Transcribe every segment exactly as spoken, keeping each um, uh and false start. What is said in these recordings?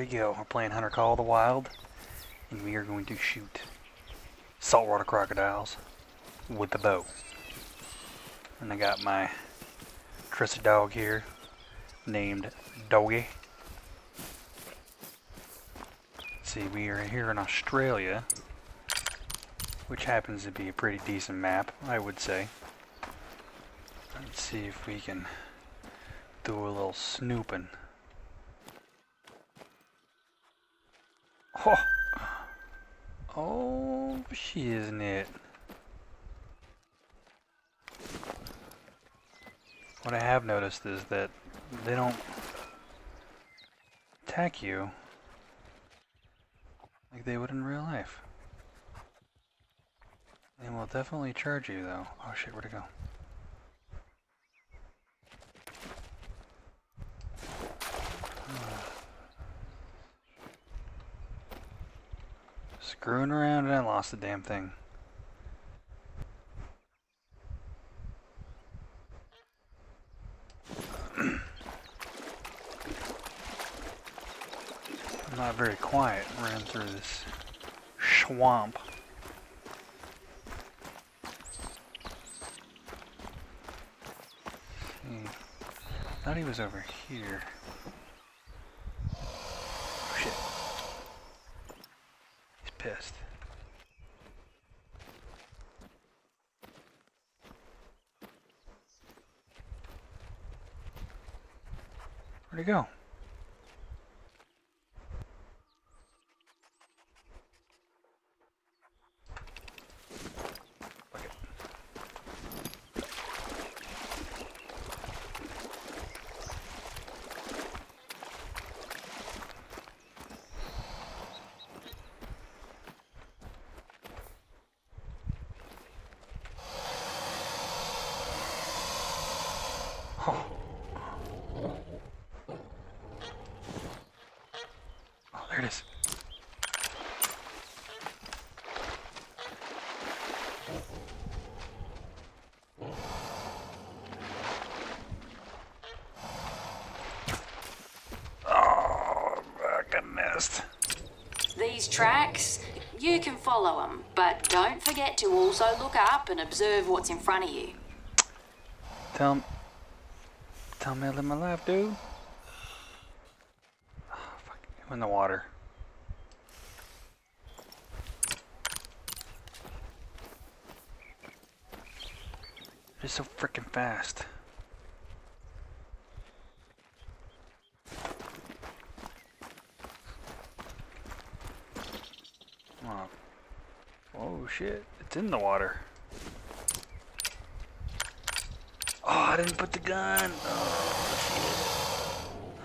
go. We're playing Hunter Call of the Wild, and we are going to shoot saltwater crocodiles with the bow. And I got my trusty dog here, named Doggy. Let's see, we are here in Australia, which happens to be a pretty decent map, I would say. Let's see if we can do a little snooping. Oh, oh, she isn't it? What I have noticed is that they don't attack you like they would in real life. They will definitely charge you though. Oh shit, where'd it go? Screwing around and I lost the damn thing. I'm not very quiet running through this swamp. Hmm. Thought he was over here. Oh shit. He's pissed. Where'd he go? Oh. Oh, there it is. Oh, I missed. These tracks, you can follow them, but don't forget to also look up and observe what's in front of you. Tell him. Tell me I live my life, dude. Oh, fuck. I'm in the water. It's so freaking fast. Oh. Oh shit, it's in the water. Oh, I didn't put the gun. Oh,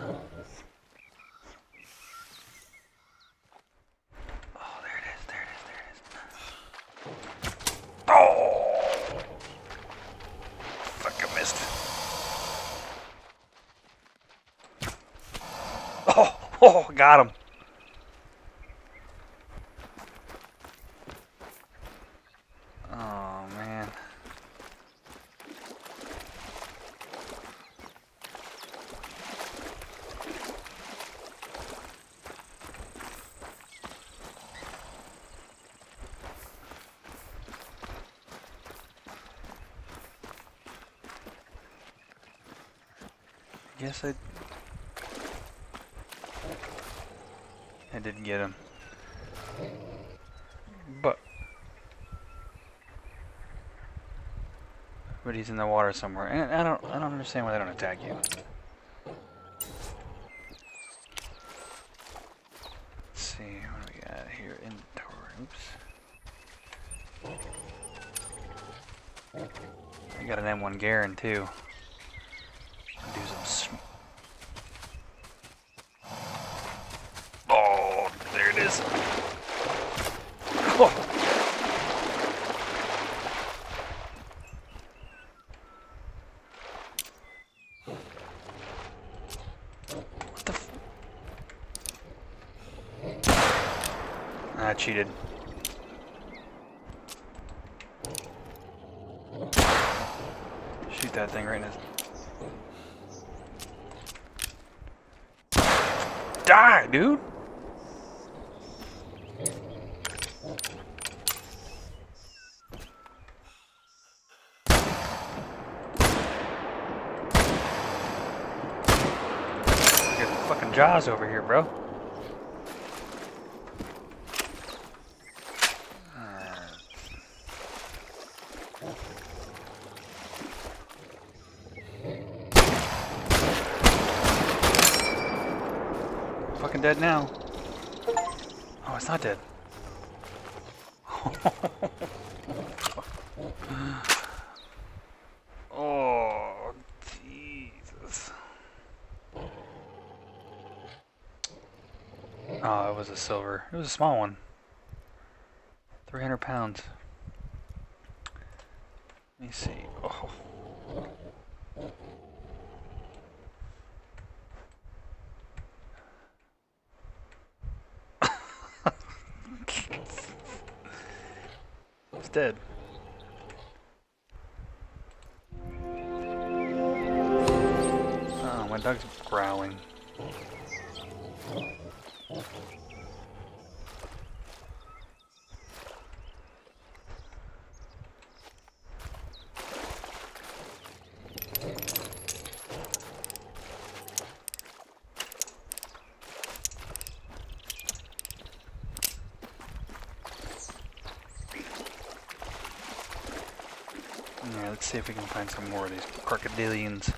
oh, there it is, there it is, there it is. Oh! Fuck, I missed. Oh, oh, got him. Oh, man. Guess I I didn't get him, but but he's in the water somewhere, and I don't I don't understand why they don't attack you. Let's see what do we got here. Inventory. Oops. I got an M one Garand too. Do some sm oh, there it is. Oh. What the f I cheated. Shoot that thing right now. Die, dude! some jaws over here, bro. Fucking dead now. Oh, it's not dead. Oh, Jesus. Oh, it was a silver. It was a small one. three hundred pounds. Let me see. Oh. It's dead. Oh, my dog's growling. Yeah, let's see if we can find some more of these crocodilians.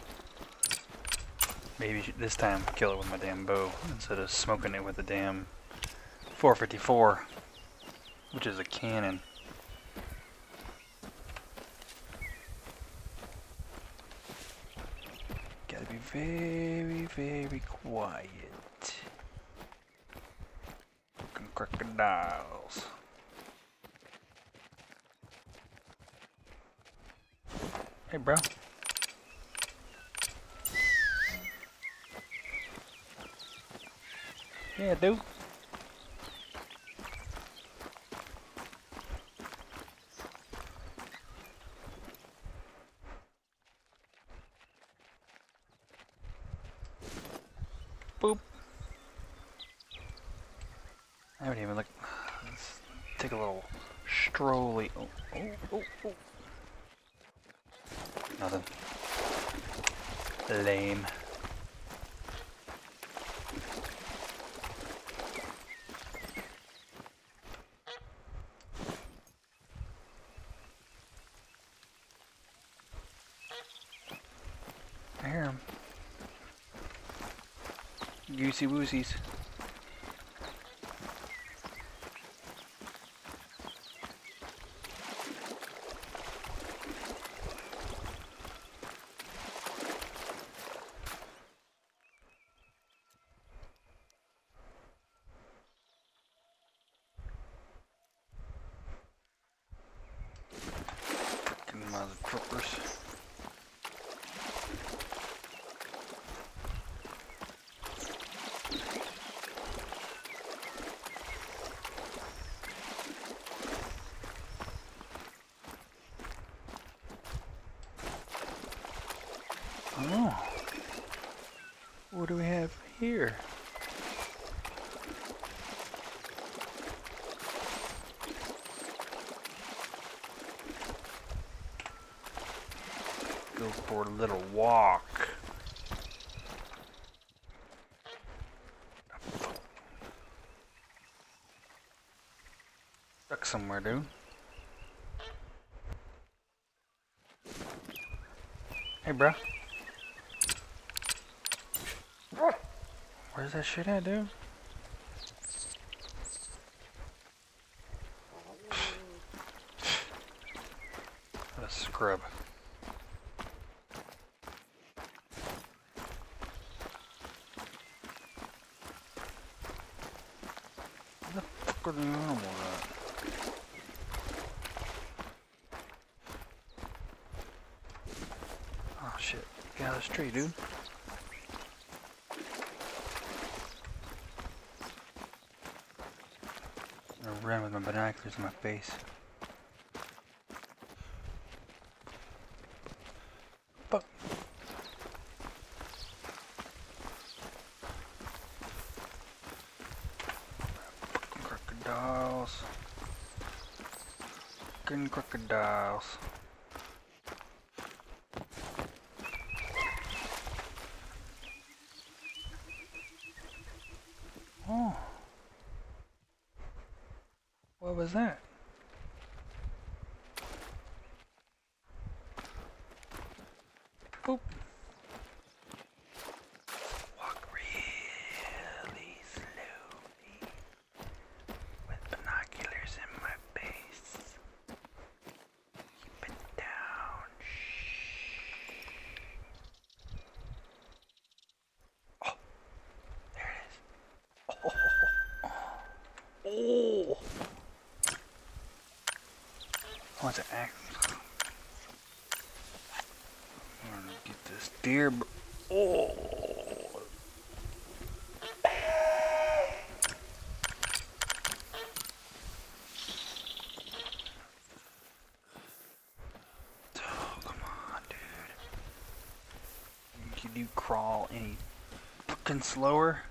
Maybe this time kill it with my damn bow instead of smoking it with the damn four fifty-four, which is a cannon. Gotta be very, very quiet. Fucking crocodiles. Hey, bro. Yeah, dude. Boop. I haven't even looked. Let's take a little strolly. Oh, oh, oh, oh. Nothing. Lame. I hear him. Goosey woosies. Mother truckers. Oh, what do we have here? Go for a little walk. Stuck somewhere, dude. Hey, bro. Where's that shit at, dude? What a scrub. Where the fuck are the animals at? Oh shit, get out of this tree, dude. I'm gonna run with my binoculars in my face. Fuck. Fucking crocodiles. Fucking crocodiles. Oh. What was that? Boop. Walk really slowly with binoculars in my face. Keep it down. Shh. Oh, there it is. Oh. Oh. I want to act. I'm gonna get this deer. Oh. Oh, come on, dude. Can you crawl any fucking slower?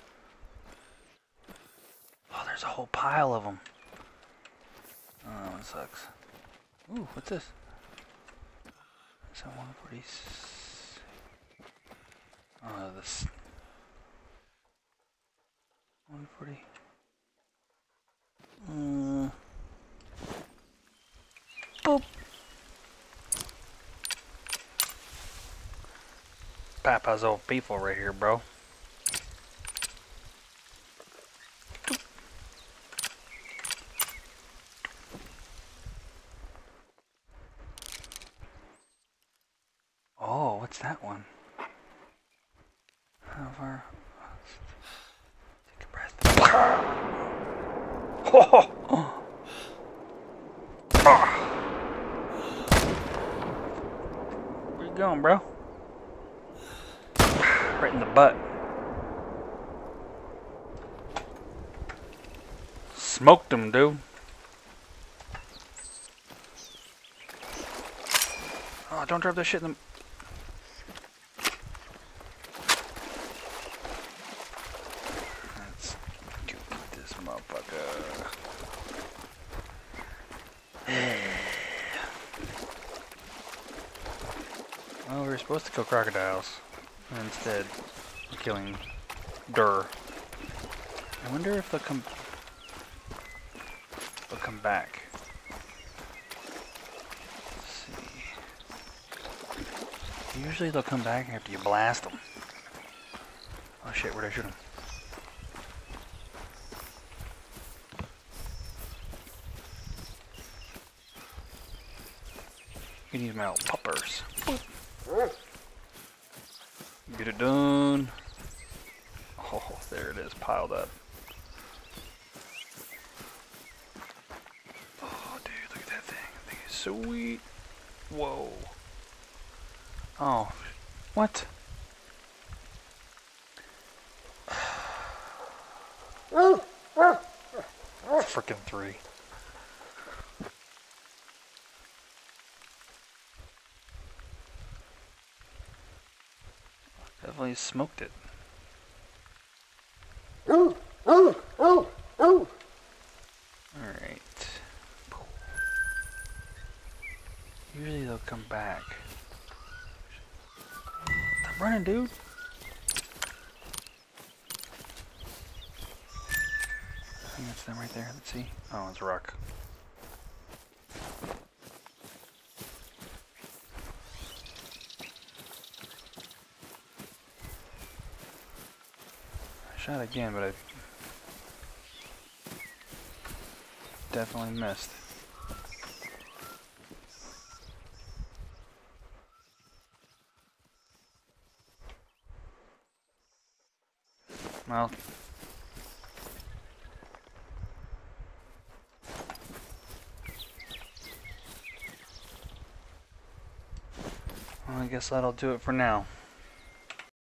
Oh, there's a whole pile of them. Oh, it sucks. Ooh, what's this? Is that one forty? Oh, this. one forty. Mm. Boop. Papa's old people right here, bro. Oh, what's that one? How far? Take a breath. Oh, oh. Oh. Where you going, bro? Right in the butt. Smoked him, dude. Oh, don't drop that shit in the... Let's get this motherfucker. Well, we were supposed to kill crocodiles. And instead, we're killing Durr. I wonder if they'll come... They'll come back. Usually they'll come back after you blast them. Oh shit, where'd I shoot them? You can use my old puppers. Get it done. Oh, there it is, piled up. Oh dude, look at that thing. That thing is sweet. Whoa. Oh, what? Frickin' three. Definitely smoked it. Alright. Usually they'll come back. Stop running, dude. I think that's them right there. Let's see. Oh, it's a rock. I shot again, but I definitely missed. Well, well, I guess that'll do it for now.